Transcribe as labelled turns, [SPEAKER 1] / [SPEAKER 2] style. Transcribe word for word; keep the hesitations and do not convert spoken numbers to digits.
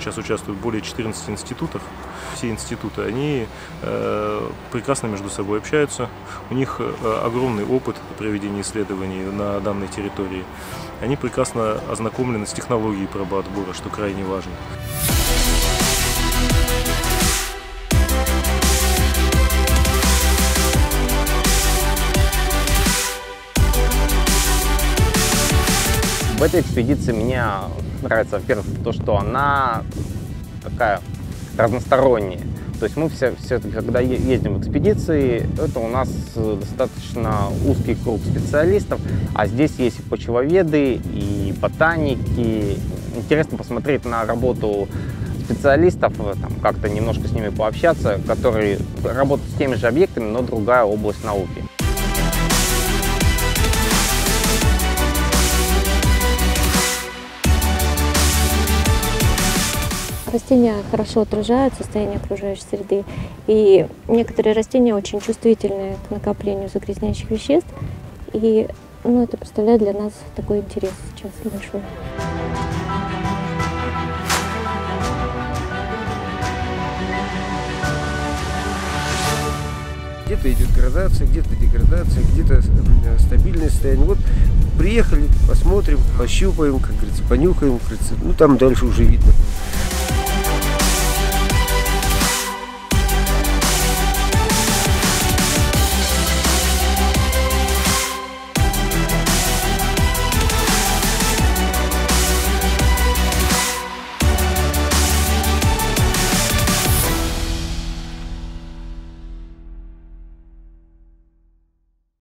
[SPEAKER 1] сейчас участвует более четырнадцати институтов. Все институты, они э, прекрасно между собой общаются, у них э, огромный опыт проведения исследований на данной территории. Они прекрасно ознакомлены с технологией пробоотбора, что крайне важно.
[SPEAKER 2] В этой экспедиции мне нравится, во-первых, то, что она такая разносторонняя. То есть мы все, все когда ездим в экспедиции, это у нас достаточно узкий круг специалистов, а здесь есть и почвоведы, и ботаники. Интересно посмотреть на работу специалистов, как-то немножко с ними пообщаться, которые работают с теми же объектами, но другая область науки.
[SPEAKER 3] Растения хорошо отражают состояние окружающей среды, и некоторые растения очень чувствительны к накоплению загрязняющих веществ, и ну, это представляет для нас такой интерес сейчас большой.
[SPEAKER 4] Где-то идет градация, где-то деградация, где-то стабильное состояние. Вот приехали, посмотрим, пощупаем, как говорится, понюхаем, как говорится, ну там дальше уже видно.